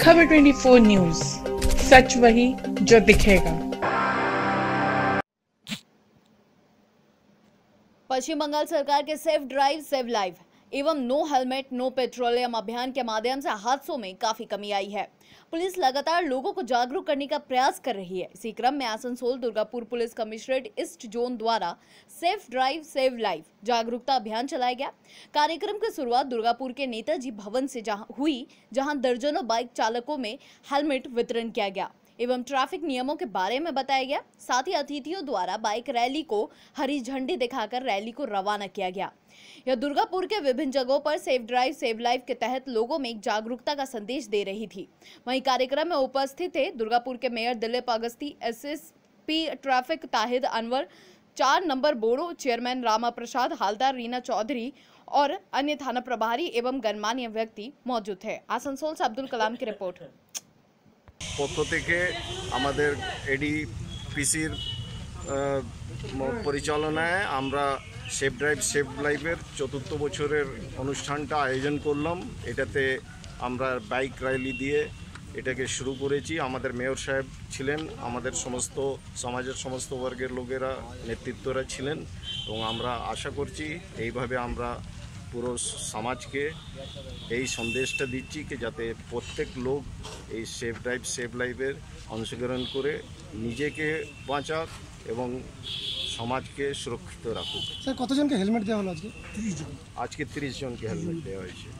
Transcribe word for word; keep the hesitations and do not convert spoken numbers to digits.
खबर चौबीस न्यूज, सच वही जो दिखेगा। पश्चिम बंगाल सरकार के सेफ ड्राइव सेव लाइफ एवं नो हेलमेट नो पेट्रोलियम अभियान के माध्यम से हादसों में काफी कमी आई है। पुलिस लगातार लोगों को जागरूक करने का प्रयास कर रही है। इसी क्रम में Asansol Durgapur police commissionerate east zone द्वारा सेफ ड्राइव सेव लाइफ जागरूकता अभियान चलाया गया। कार्यक्रम की शुरुआत दुर्गापुर के नेताजी भवन से जहां हुई, जहां दर्जनों बाइक चालकों में हेलमेट वितरण किया गया एवं ट्रैफिक नियमों के बारे में बताया गया। साथ ही अतिथियों द्वारा बाइक रैली को हरी झंडी दिखाकर रैली को रवाना किया गया। यह दुर्गापुर के विभिन्न जगहों पर सेफ ड्राइव सेव लाइफ के तहत लोगों में एक जागरूकता का संदेश दे रही थी। वहीं कार्यक्रम में उपस्थित थे दुर्गापुर के mayor Dilip Agasti, SSP traffic Tahid Anwar, चार number borough chairman Rama Prasad, Haldar Rina Chowdhury और अन्य थाना प्रभारी एवं गणमान्य व्यक्ति मौजूद थे। आसनसोल से अब्दुल कलाम की रिपोर्ट। পক্ষ থেকে আমাদের এডিপিসির পরিচালনায় আমরা সেফ ড্রাইভ সেফ লাইফের চতুর্থ বছরের অনুষ্ঠানটা আয়োজন করলাম। এটাতে আমরা বাইক র্যালি দিয়ে এটাকে শুরু করেছি। আমাদের মেয়র সাহেব ছিলেন, আমাদের সমস্ত সমাজের সমস্ত বর্গের লোকেরা নেতৃত্বরা ছিলেন এবং আমরা আশা করছি এইভাবে আমরা পুরো সমাজকে এই সন্দেশটা দিচ্ছি কি যাতে প্রত্যেক লোক এই সেফ ড্রাইভ সেফ লাইফের অংশগ্রহণ করে নিজেকে বাঁচাক এবং সমাজকে সুরক্ষিত রাখুক। স্যার, কতজনকে হেলমেট দেওয়া হলো আজকে? তিরিশ জন। আজকে তিরিশ জনকে হেলমেট দেওয়া হয়েছে।